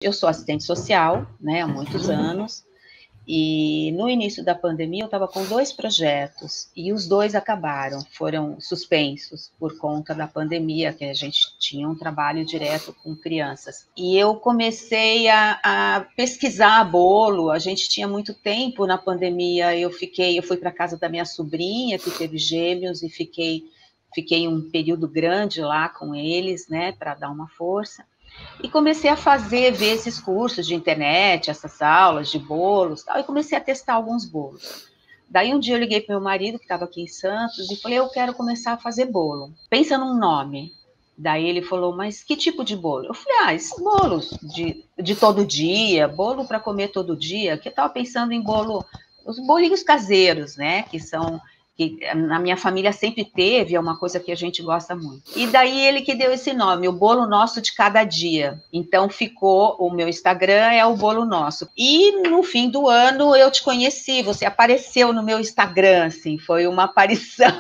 Eu sou assistente social, né, há muitos anos, e no início da pandemia eu estava com 2 projetos, e os 2 acabaram, foram suspensos por conta da pandemia, que a gente tinha um trabalho direto com crianças. E eu comecei a pesquisar bolo, a gente tinha muito tempo na pandemia, eu fui para a casa da minha sobrinha, que teve gêmeos, e fiquei um período grande lá com eles, né, para dar uma força. E comecei a ver esses cursos de internet, essas aulas de bolos, tal, e comecei a testar alguns bolos. Daí um dia eu liguei para meu marido, que estava aqui em Santos, e falei, eu quero começar a fazer bolo. Pensa num nome. Daí ele falou, mas que tipo de bolo? Eu falei, esses bolos de todo dia, bolo para comer todo dia, que eu estava pensando em bolo, os bolinhos caseiros, né, que na minha família sempre teve, é uma coisa que a gente gosta muito. E daí ele que deu esse nome, o Bolo Nosso de Cada Dia. Então ficou, o meu Instagram é o Bolo Nosso. E no fim do ano eu te conheci, você apareceu no meu Instagram, assim, foi uma aparição.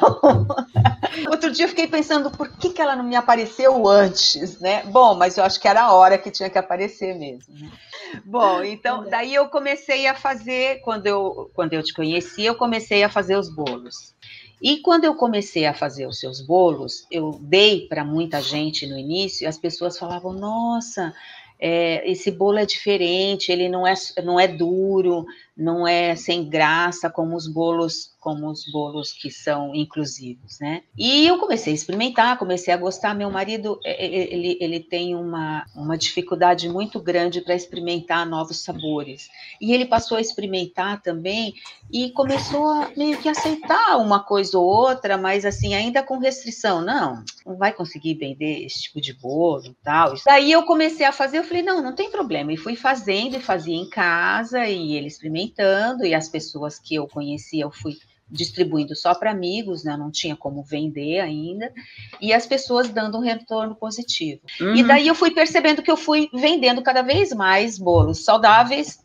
Outro dia eu fiquei pensando, por que ela não me apareceu antes, né? Bom, mas eu acho que era a hora que tinha que aparecer mesmo, né? Bom, então, daí eu comecei a fazer, quando eu te conheci, eu comecei a fazer os bolos. E quando eu comecei a fazer os seus bolos, eu dei para muita gente no início, e as pessoas falavam, nossa, esse bolo é diferente, ele não é duro, não é sem graça como os bolos que são inclusivos, né? E eu comecei a experimentar, comecei a gostar. Meu marido, ele tem uma dificuldade muito grande para experimentar novos sabores. E ele passou a experimentar também e começou a meio que aceitar uma coisa ou outra, mas assim, ainda com restrição. Não vai conseguir vender esse tipo de bolo e tal. Daí eu comecei a fazer, eu falei, não tem problema. E fui fazendo, e fazia em casa, e ele experimentando, e as pessoas que eu conhecia, eu fui distribuindo só para amigos, né? Não tinha como vender ainda, e as pessoas dando um retorno positivo. E daí eu fui percebendo que eu fui vendendo cada vez mais bolos saudáveis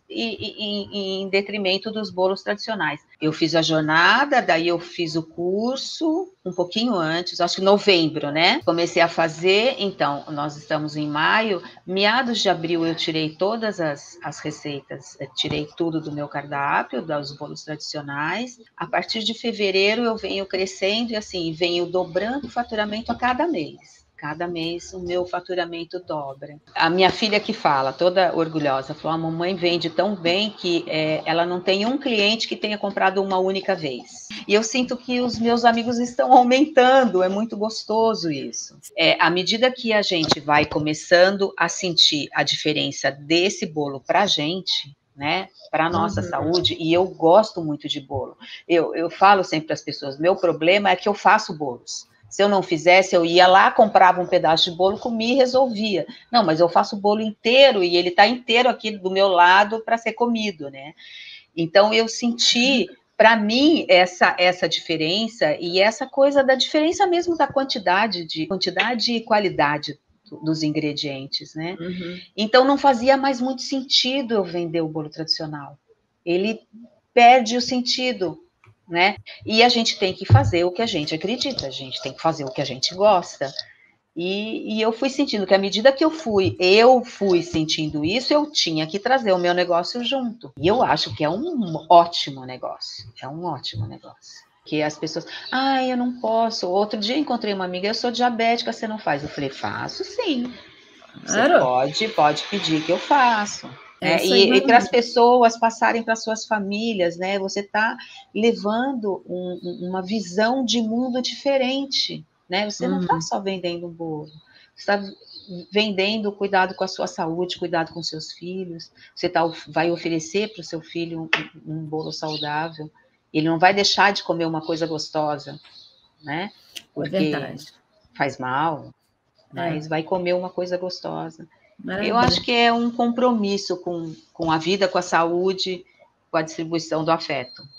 e em detrimento dos bolos tradicionais. Eu fiz a jornada, daí eu fiz o curso um pouquinho antes, acho que novembro, né? Comecei a fazer, então, nós estamos em maio, meados de abril eu tirei todas as receitas, tirei tudo do meu cardápio, dos bolos tradicionais. A partir de fevereiro eu venho crescendo e assim, venho dobrando o faturamento a cada mês. Cada mês o meu faturamento dobra. A minha filha que fala, toda orgulhosa, falou, a mamãe vende tão bem que ela não tem um cliente que tenha comprado uma única vez. E eu sinto que os meus amigos estão aumentando, é muito gostoso isso. À medida que a gente vai começando a sentir a diferença desse bolo para a gente, né, para a nossa saúde, e eu gosto muito de bolo. Eu falo sempre para as pessoas, meu problema é que eu faço bolos. Se eu não fizesse, eu ia lá, comprava um pedaço de bolo, comia e resolvia. Não, mas eu faço o bolo inteiro e ele está inteiro aqui do meu lado para ser comido, né? Então, eu senti, para mim, essa diferença e essa coisa da diferença mesmo da quantidade e qualidade dos ingredientes, né? Então, não fazia mais muito sentido eu vender o bolo tradicional. Ele perde o sentido, né? E a gente tem que fazer o que a gente acredita, a gente tem que fazer o que a gente gosta. E eu fui sentindo que à medida que eu fui sentindo isso, eu tinha que trazer o meu negócio junto. E eu acho que é um ótimo negócio. É um ótimo negócio. Que as pessoas, eu não posso. Outro dia encontrei uma amiga, eu sou diabética, você não faz? Eu falei, faço sim. Você pode pedir que eu faço. Né? E para as pessoas passarem para suas famílias, né? Você está levando uma visão de mundo diferente, né? Você não está só vendendo um bolo, você está vendendo cuidado com a sua saúde, cuidado com seus filhos. Você vai oferecer para o seu filho um bolo saudável. Ele não vai deixar de comer uma coisa gostosa, né? Porque faz mal, mas vai comer uma coisa gostosa. Maravilha. Eu acho que é um compromisso com a vida, com a saúde, com a distribuição do afeto.